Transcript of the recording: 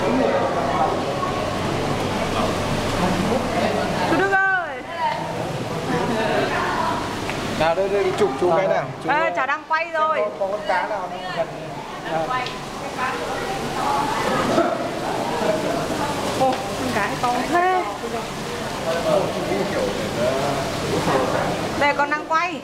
Chú Đức ơi. Nào đây chụp chú cái nào. Ê, chả đang quay rồi. Có con cá nào gần. Ồ, con cá to thế. Đây con đang quay.